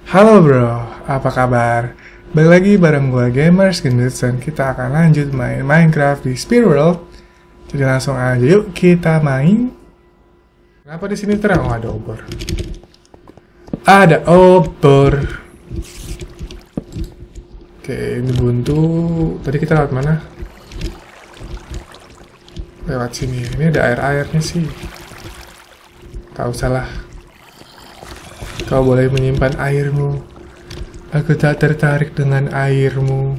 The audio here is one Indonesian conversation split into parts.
Halo bro, apa kabar? Balik lagi bareng gue Gamers Gendut dan kita akan lanjut main Minecraft di Spirit World. Jadi langsung aja yuk kita main. Kenapa di sini terang? Oh, ada obor. Ada obor. Oke, ini buntu. Tadi kita lewat mana? Lewat sini. Ini ada air-airnya sih. Tak usahlah. Kau boleh menyimpan airmu. Aku tak tertarik dengan airmu.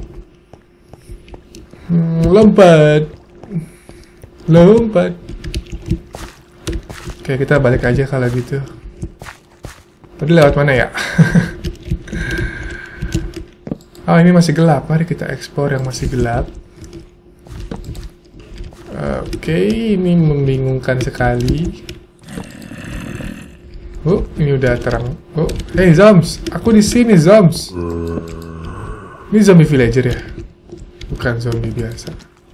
Lompat. Lompat. Oke, kita balik aja kalau gitu. Tadi lewat mana ya? Oh, ini masih gelap. Mari kita explore yang masih gelap. Oke, ini membingungkan sekali. Oh, ini udah terang. Oh, hey Zombs, aku di sini Zombs. Ini zombie villager ya? Bukan zombie biasa.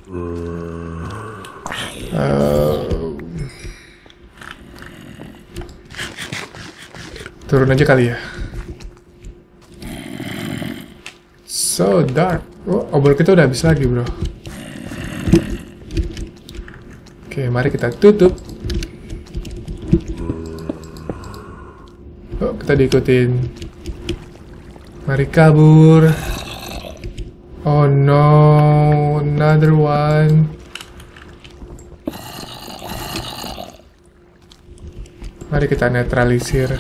Turun aja kali ya. So dark. Oh, obor kita udah habis lagi bro. Oke, mari kita tutup. Oh, kita diikutin. Mari kabur. Oh no, another one. Mari kita netralisir.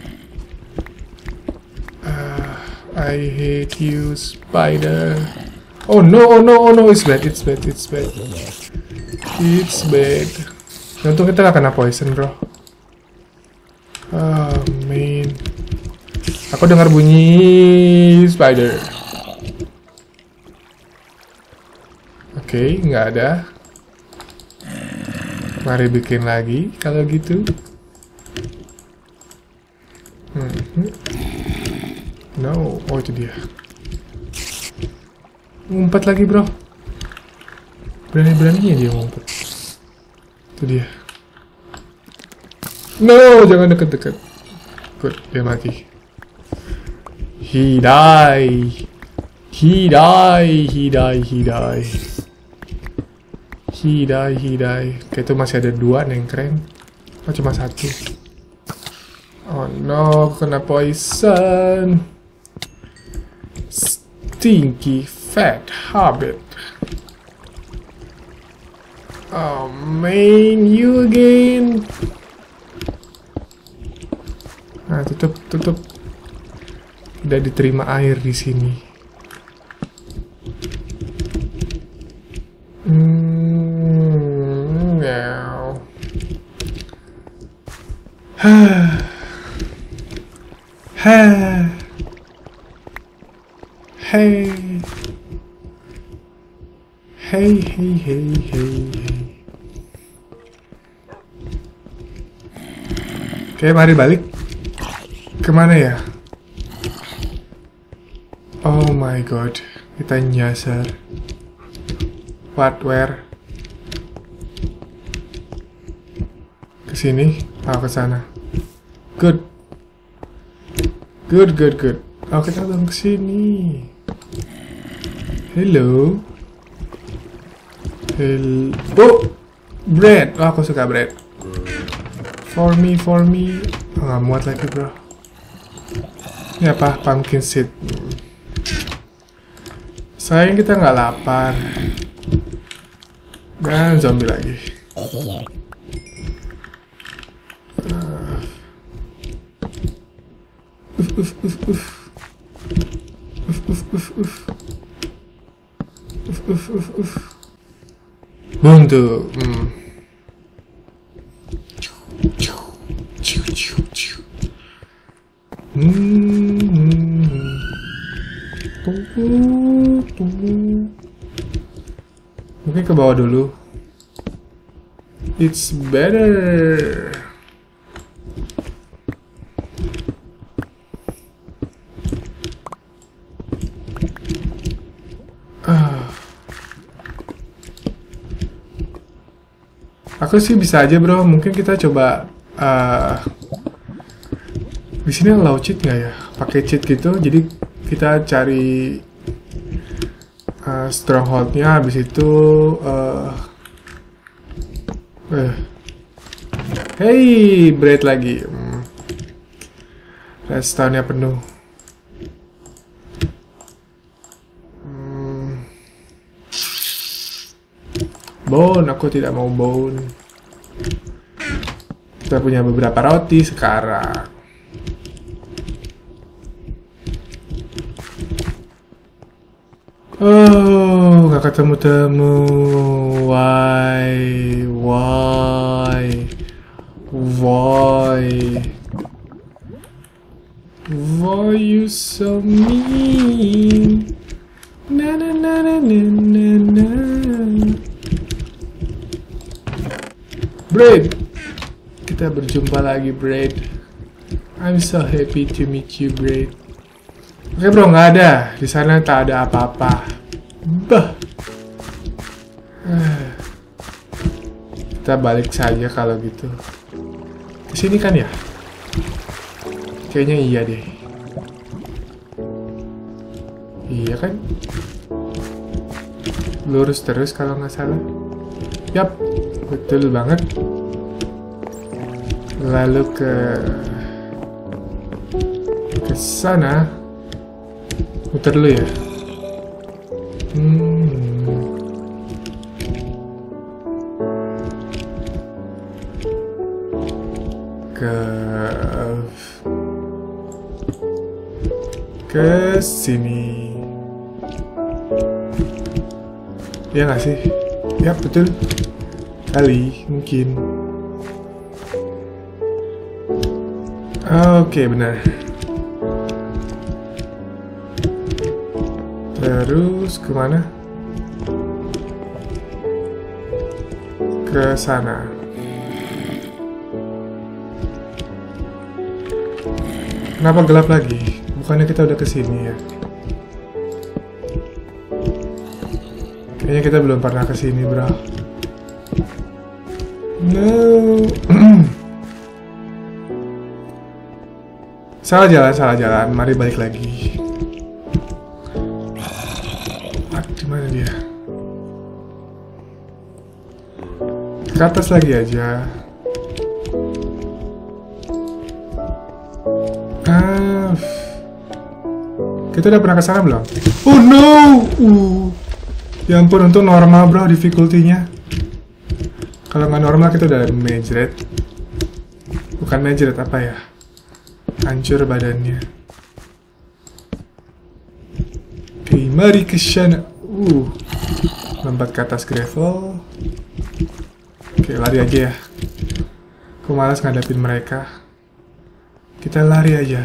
I hate you, spider. Oh no, oh no, oh no, it's bad, it's bad, it's bad. It's bad. Untung kita gak kena poison bro. Oh man, aku dengar bunyi spider. Oke, nggak ada. Mari bikin lagi kalau gitu. No, oh itu dia. Ngumpet lagi bro. Berani-beraninya dia ngumpet. Itu dia. No, jangan deket-deket. Good, dia mati. He die. He die. He die. He die. He die. He die. Kayak itu masih ada dua nih yang keren. Oh, cuma satu. Oh no, kena poison. Stinky fat habit. Oh man, you again. Nah, tutup, tutup. Tidak diterima air di sini. Now. Hey. Hey, hey, hey, hey, hey. Oke, mari balik. Kemana ya? Oh my god, kita nyasar. What, where? Kesini? Oh, kesana. Good. Good, good, good. Oh, kita belum kesini. Hello. Hello. Oh, bread. Oh, aku suka bread. For me, for me. Oh, gak muat lagi bro. Ini apa? Pumpkin seed. Sayang kita nggak lapar. Dan zombie lagi. Buntu. Mungkin ke bawah dulu. It's better. Aku sih bisa aja bro. Mungkin kita coba Di sini allow cheat nggak ya? Pakai cheat gitu, jadi kita cari strongholdnya, habis itu hey, bread lagi. Redstone-nya penuh. Bone, aku tidak mau bone. Kita punya beberapa roti sekarang. Oh, nggak ketemu-temu. Why? Why? Why? Why you so mean? Na na na na na na na. Bread, kita berjumpa lagi, Bread. I'm so happy to meet you, Bread. Oke bro, nggak ada. Di sana tak ada apa-apa. Bah. Kita balik saja kalau gitu. Di sini kan ya? Kayaknya iya deh. Iya kan? Lurus terus kalau nggak salah. Yap, betul banget. Lalu ke sana. Muter dulu ya. Ke sini. Ya nggak sih? Ya betul. Kali mungkin. Oke, benar. Terus kemana? Ke sana. Kenapa gelap lagi? Bukannya kita udah kesini ya? Kayaknya kita belum pernah kesini, bro. No. Salah jalan. Mari balik lagi. Dimana dia? Ke atas lagi aja. Kita udah pernah kesana belum? Oh no! Ya ampun, untuk normal bro difficulty-nya. Kalau nggak normal kita udah majret. Bukan majret, apa ya? Hancur badannya. Oke, mari ke sana. Lompat ke atas gravel. Oke, lari aja ya. Aku malas ngadapin mereka. Kita lari aja.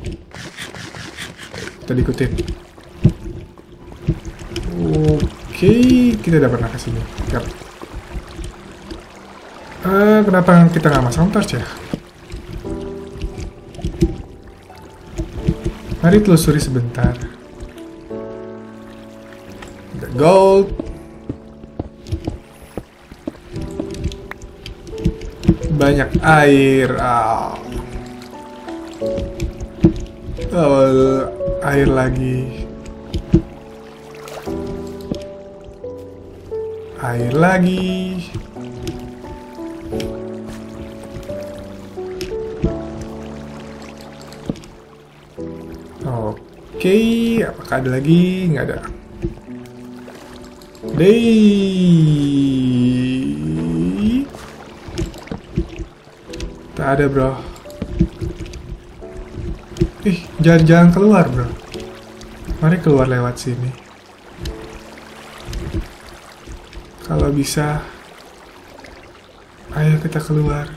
Kita diikutin. Oke, kita udah pernah kesini. Yap. Kenapa kita nggak masang torch ya? Mari telusuri sebentar. The gold. Banyak air. Air lagi. Air lagi. Oke, apakah ada lagi? Nggak ada. Tak ada, bro. Jangan keluar, bro. Mari keluar lewat sini. Kalau bisa, ayo kita keluar.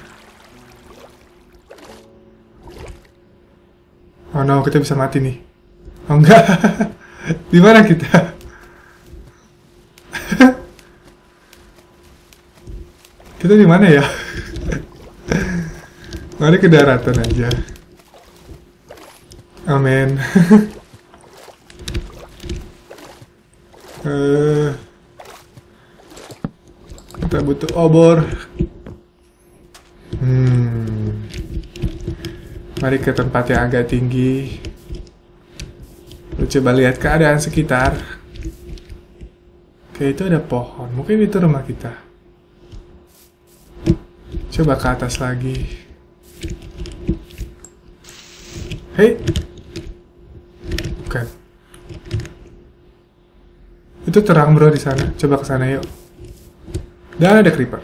Oh no, kita bisa mati nih. Oh enggak. Di mana kita? Kita di mana ya? Mari ke daratan aja. Amin. Kita butuh obor. Mari ke tempat yang agak tinggi. Lu coba lihat keadaan sekitar. Oke, itu ada pohon. Mungkin itu rumah kita. Coba ke atas lagi. Hei. Bukan. Itu terang bro di sana. Coba ke sana yuk. Dan ada creeper.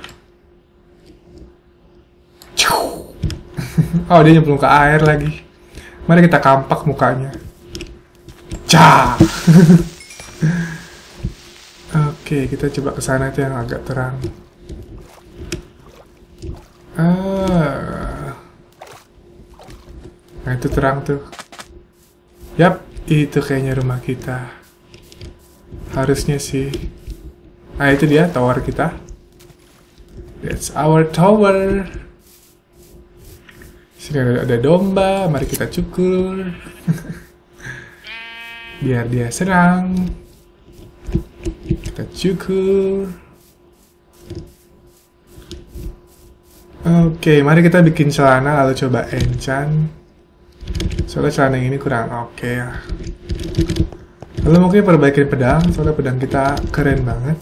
Oh, dia nyemplung ke air lagi. Mari kita kampak mukanya. Cah. Oke, kita coba ke sana itu yang agak terang. Nah, itu terang tuh. Yap, itu kayaknya rumah kita. Harusnya sih. Nah, itu dia tower kita. That's our tower. Sini ada domba, mari kita cukur. Biar dia senang. Kita cukur. Oke, mari kita bikin celana lalu coba enchant. Soalnya celana ini kurang oke ya. Lalu mungkin perbaikin pedang, soalnya pedang kita keren banget.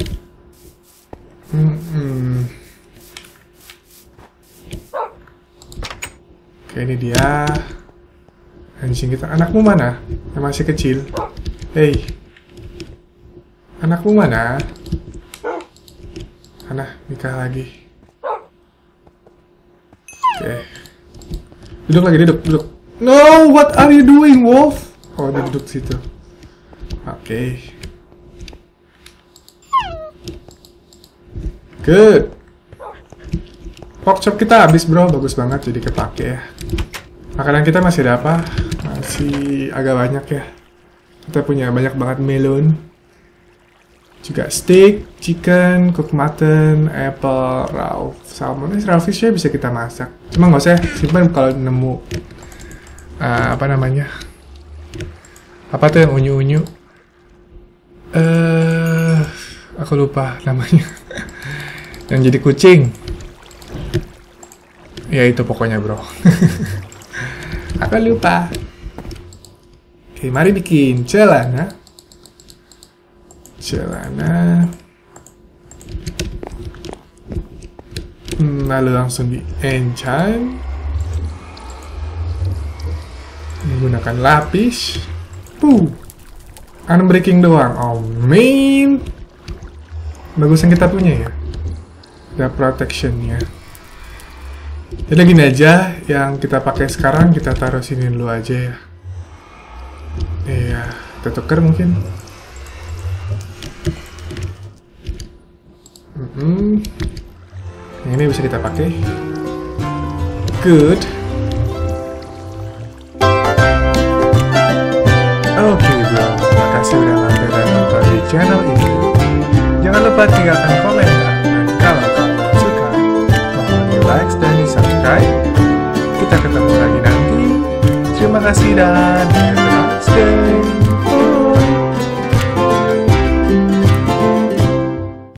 Oke, ini dia. Anjing kita. Anakmu mana? Yang masih kecil. Hei. Anakmu mana? Mana? Nikah lagi. Oke. Duduk lagi, duduk. No, what are you doing, Wolf? Oh, dia duduk situ. Oke. Good. Pork chop kita habis bro, bagus banget jadi kepake ya. Makanan kita masih ada apa? Masih agak banyak ya. Kita punya banyak banget melon. Juga steak, chicken, cooked mutton, apple, raw salmon. Raw fish ya bisa kita masak. Cuma nggak usah simpan kalau nemu apa namanya? Apa tuh yang unyu-unyu? Aku lupa namanya. Yang jadi kucing. Ya itu pokoknya bro. Aku lupa. Oke, mari bikin celana. Lalu langsung di enchant. Menggunakan lapis. Unbreaking doang. Oh man. Bagus yang kita punya ya. Ada protectionnya. Jadi gini aja, yang kita pakai sekarang kita taruh sini dulu aja ya. Iya, kita tuker mungkin. Ini bisa kita pakai. Good. Oke bro, terima kasih udah mampir dan nonton di channel ini. Jangan lupa tinggalkan komentar dan kalau kalian suka, mohon di like dan di subscribe. Kita ketemu lagi nanti. Terima kasih dan